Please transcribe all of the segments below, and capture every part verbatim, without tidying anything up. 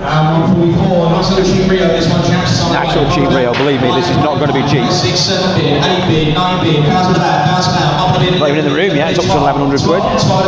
Um, one forty-four, nice little cheap Rio, this one, chaps. Actual cheap Rio, believe me, this is not going to be cheap. Six, seven bid, eight bid, nine bid, thousand about, thousand about, up a bid. Not even in the room yet, it's up to eleven hundred quid.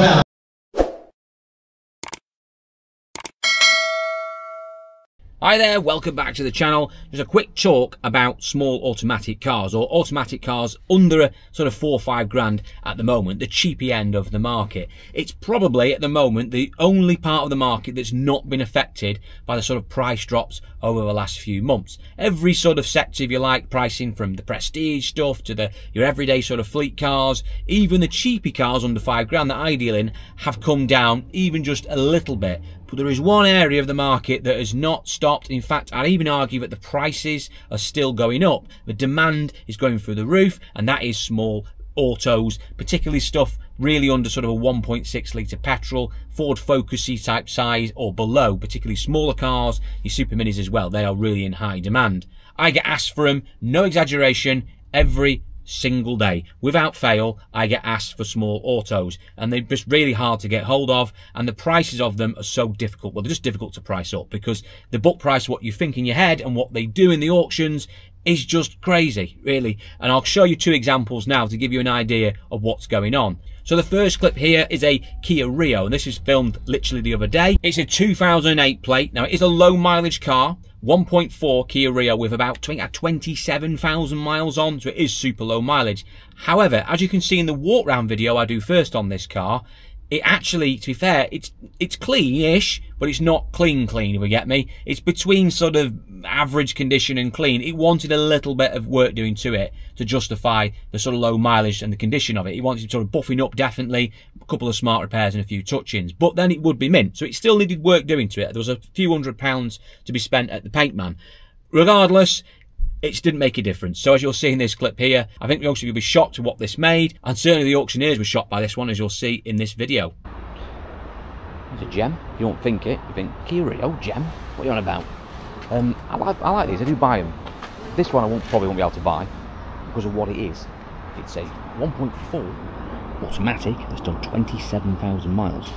Hi there, welcome back to the channel. Just a quick talk about small automatic cars, or automatic cars under a sort of four or five grand at the moment, the cheapy end of the market. It's probably at the moment the only part of the market that's not been affected by the sort of price drops over the last few months. Every sort of sector, if you like, pricing from the prestige stuff to the your everyday sort of fleet cars, even the cheapy cars under five grand that I deal in have come down even just a little bit. But there is one area of the market that has not stopped. In fact, I'd even argue that the prices are still going up. The demand is going through the roof, and that is small autos, particularly stuff really under sort of a one point six litre petrol, Ford Focus-y type size or below, particularly smaller cars, your super minis as well. They are really in high demand. I get asked for them, no exaggeration, every single day. Without fail, I get asked for small autos, and they're just really hard to get hold of, and the prices of them are so difficult. Well, they're just difficult to price up because the book price, what you think in your head and what they do in the auctions, is just crazy, really. And I'll show you two examples now to give you an idea of what's going on. So the first clip here is a Kia Rio, and this is filmed literally the other day. It's a two thousand eight plate. Now, it is a low mileage car, one point four Kia Rio with about twenty-seven thousand miles on, so it is super low mileage. However, as you can see in the walk round video I do first on this car, it actually, to be fair, it's it's clean-ish, but it's not clean clean, if you get me. It's between sort of average condition and clean. It wanted a little bit of work doing to it to justify the sort of low mileage and the condition of it. It wanted sort of buffing up, definitely, a couple of smart repairs and a few touch-ins, but then it would be mint. So it still needed work doing to it. There was a few hundred pounds to be spent at the paint man. Regardless, it didn't make a difference. So as you'll see in this clip here, I think most of you will be shocked at what this made, and certainly the auctioneers were shocked by this one, as you'll see in this video. It's a gem. You don't think it. You think, Kia Rio, gem? What are you on about? Um, I like, I like these. I do buy them. This one I won't, probably won't be able to buy because of what it is. It's a one point four automatic that's done twenty-seven thousand miles.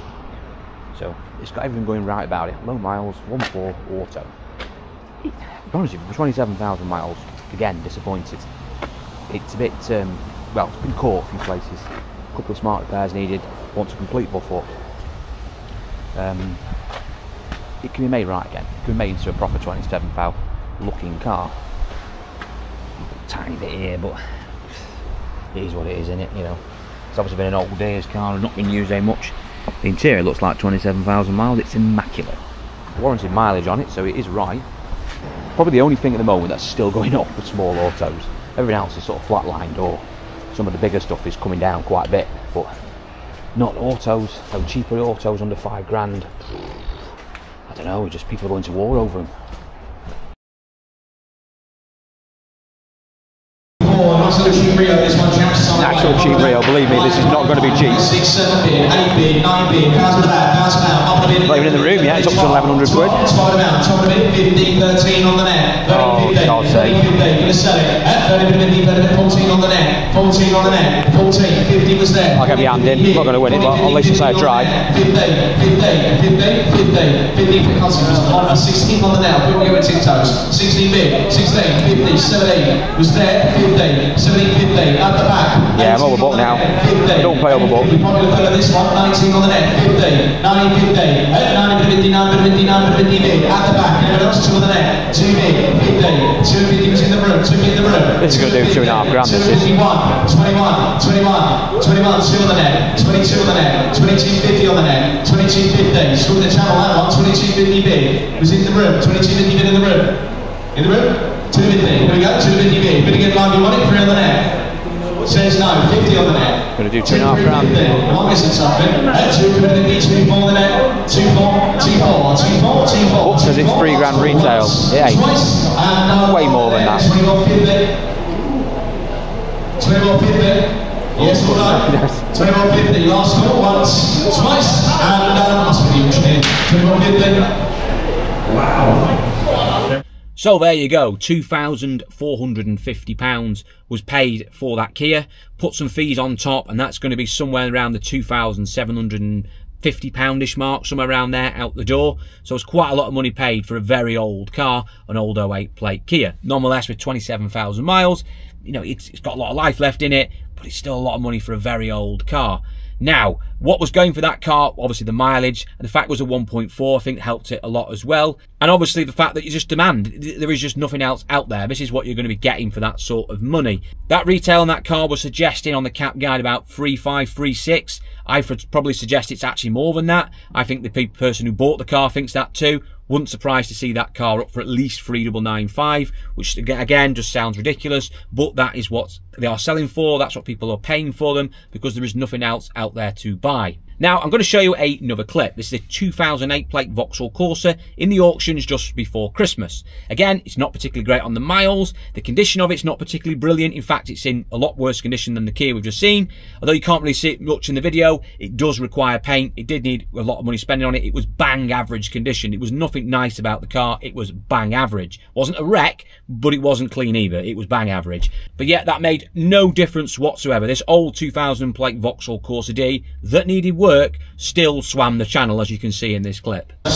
So it's got everything going right about it. Low miles, one point four auto. To be honest with you, for twenty-seven thousand miles, again, disappointed. It's a bit, um, well, it's been caught a few places. A couple of smart repairs needed, wants a complete buff up. Um, it can be made right again. It can be made into a proper twenty-seven thousand looking car. A tiny bit here, but it is what it is, isn't it? You know, it's obviously been an old days car and not been used very much. The interior looks like twenty-seven thousand miles. It's immaculate. Warranted mileage on it, so it is right. Probably the only thing at the moment that's still going up with small autos. Everything else is sort of flatlined, or some of the bigger stuff is coming down quite a bit, but not autos. No cheaper autos under five grand. I don't know, just people are going to war over them. Actual cheap Rio, believe me, this is not going to be cheap. Six, seven bid, eight bid, nine bid, thousand about, thousand about, up a bid. Not even in the room yet, it's up to eleven hundred quid. Spot about, top of it, fifteen, thirteen on the net. Oh, God's sake. You're going to sell it. thirty, fifty, thirty, fourteen on the net. fourteen on the net. fourteen, fifty was there. I'll get my hand in. I'm not going to win it, but at least I tried. fifty, fifty, fifty, fifty, fifty for customers. sixteen on the net. People give it tiptoes. sixteen bid, sixteen, fifty, seventeen was there. fifty, seventeen, fifty, at the back. Yeah, I'm overbooked now. I don't pay overbooked. Popular fella this one, nineteen on the net, fifty, nineteen fifty, nine fifty, nine fifty, nine fifty bid, at the back, anyone else, two on the net, two bid, fifty, two fifty was in the room, two in the room. This is going to do two and a half grand, this is. twenty-one, twenty-one, twenty-one, twenty-one, two on the net, twenty-two on the net, twenty-two fifty on the net, twenty-two fifty, swing the channel, that one, twenty-two fifty bid, was in the room, twenty-two fifty bid in the room, in the room, two fifty, here we go, two fifty bid, bid again live, you want it, three on the net. Says no, fifty on the net. Going to do two and a half grand. Am I missing something? Uh, two fifty, two four on the net. Two four, two four, two four, two four. What says it's three grand retail? Yeah, way more than that. twenty-one fifty. twenty-one fifty. Yes, all right. twenty-one fifty. Last call once, twice, and uh, must be twenty-one fifty. Wow. So there you go, two thousand four hundred and fifty pounds was paid for that Kia. Put some fees on top, and that's going to be somewhere around the two thousand seven hundred and fifty poundish mark, somewhere around there, out the door. So it's quite a lot of money paid for a very old car, an old oh eight plate Kia. Nonetheless, with twenty-seven thousand miles, you know, it's, it's got a lot of life left in it, but it's still a lot of money for a very old car. Now, what was going for that car? Obviously the mileage, and the fact it was a one point four, I think helped it a lot as well. And obviously the fact that you just demand, there is just nothing else out there. This is what you're going to be getting for that sort of money. That retail on that car was suggesting on the cap guide about three five, three six. I would probably suggest it's actually more than that. I think the person who bought the car thinks that too. Wouldn't surprise to see that car up for at least three nine nine five, which again just sounds ridiculous, but that is what they are selling for. That's what people are paying for them, because there is nothing else out there to buy. Now, I'm going to show you another clip. This is a two thousand eight plate Vauxhall Corsa in the auctions just before Christmas. Again, it's not particularly great on the miles. The condition of it's not particularly brilliant. In fact, it's in a lot worse condition than the Kia we've just seen. Although you can't really see it much in the video, it does require paint. It did need a lot of money spending on it. It was bang average condition. It was nothing nice about the car. It was bang average. Wasn't a wreck, but it wasn't clean either. It was bang average. But yet that made no difference whatsoever. This old two thousand plate Vauxhall Corsa D that needed work work still swam the channel, as you can see in this clip. Of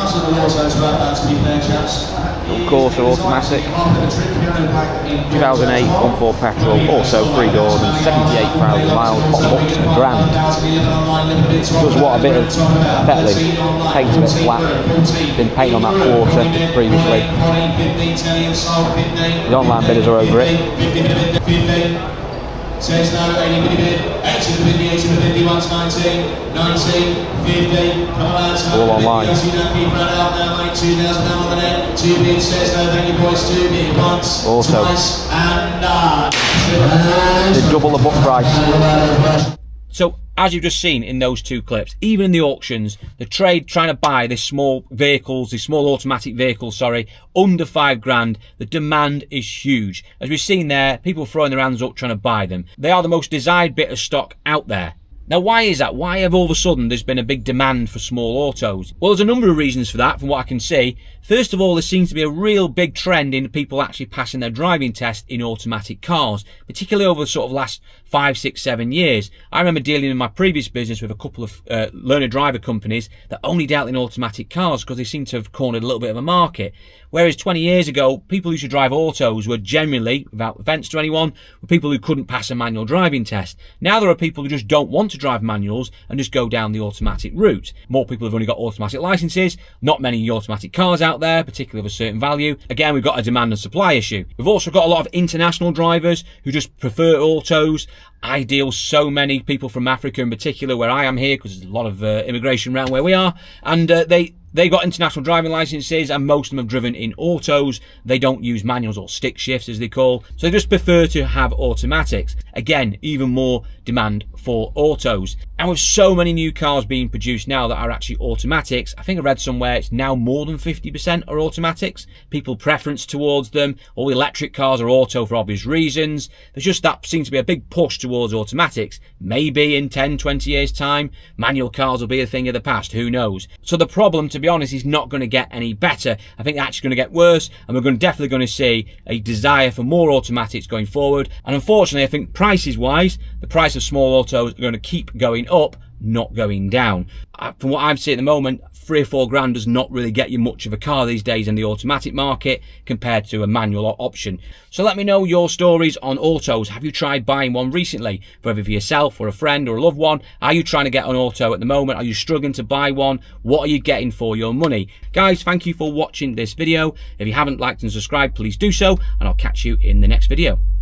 course, they're automatic. two thousand eight one point four petrol, also three doors and seventy-eight thousand miles, bottom up to the grand. Does what a bit of fettling, paint's a bit flat, been paint on that quarter previously. The online bidders are over it. Says no, eighty bid bid, eighty the bid, eighty the bid, one's nineteen, nineteen, fifty, come on, all online. two thousand down on the net, two bids, says no, thank you boys, two bid, once, also, twice, and uh, they double the book price. So, as you've just seen in those two clips, even in the auctions, the trade trying to buy these small vehicles, these small automatic vehicles, sorry, under five grand, the demand is huge. As we've seen there, people throwing their hands up trying to buy them. They are the most desired bit of stock out there. Now, why is that? Why have all of a sudden there's been a big demand for small autos? Well, there's a number of reasons for that, from what I can see. First of all, there seems to be a real big trend in people actually passing their driving test in automatic cars, particularly over the sort of last five, six, seven years. I remember dealing in my previous business with a couple of uh, learner driver companies that only dealt in automatic cars because they seem to have cornered a little bit of a market. Whereas twenty years ago, people who should drive autos were generally, without offence to anyone, were people who couldn't pass a manual driving test. Now there are people who just don't want to drive manuals and just go down the automatic route. More people have only got automatic licenses, not many automatic cars out there, particularly of a certain value. Again, we've got a demand and supply issue. We've also got a lot of international drivers who just prefer autos. I deal so many people from Africa in particular, where I am here, because there's a lot of uh, immigration around where we are, and uh, they They got international driving licenses, and most of them have driven in autos. They don't use manuals or stick shifts, as they call. So they just prefer to have automatics. Again, even more demand for autos. And with so many new cars being produced now that are actually automatics, I think I read somewhere it's now more than fifty percent are automatics. People preference towards them. All the electric cars are auto for obvious reasons. There's just that seems to be a big push towards automatics. Maybe in ten, twenty years time, manual cars will be a thing of the past. Who knows? So the problem, to be honest, is not going to get any better. I think it's actually going to get worse, and we're going to definitely going to see a desire for more automatics going forward. And unfortunately, I think prices wise, the price of small autos are going to keep going up, not going down. From what I'm seeing at the moment, three or four grand does not really get you much of a car these days in the automatic market compared to a manual option. So let me know your stories on autos. Have you tried buying one recently, whether for yourself or a friend or a loved one? Are you trying to get an auto at the moment? Are you struggling to buy one? What are you getting for your money? Guys, thank you for watching this video. If you haven't liked and subscribed, please do so, and I'll catch you in the next video.